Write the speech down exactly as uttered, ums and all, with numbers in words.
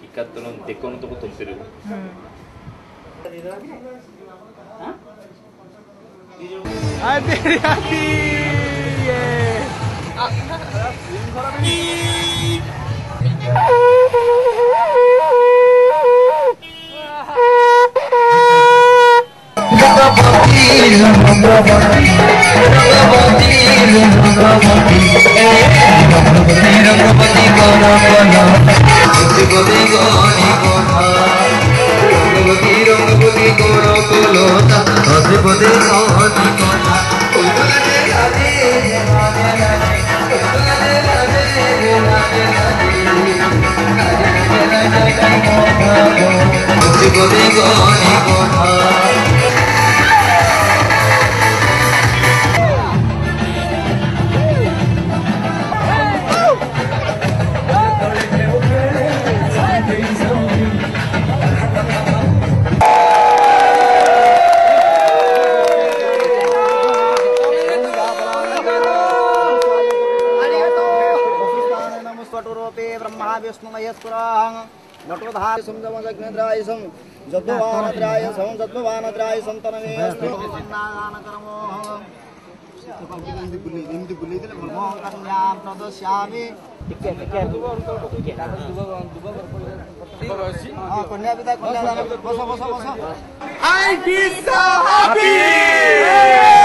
ikat non dekon to ko toltiru hati-hati समझमग्नेद्रायसं जद्वानद्रायसं जद्वानद्रायसं तनमेस्तु नानानकरमो Hindi बुली हिंदी बुली दिले मोह कन्याम प्रदस्यामि टिके टिके हां कन्या पिता कन्या बसो बसो बसो I be so happy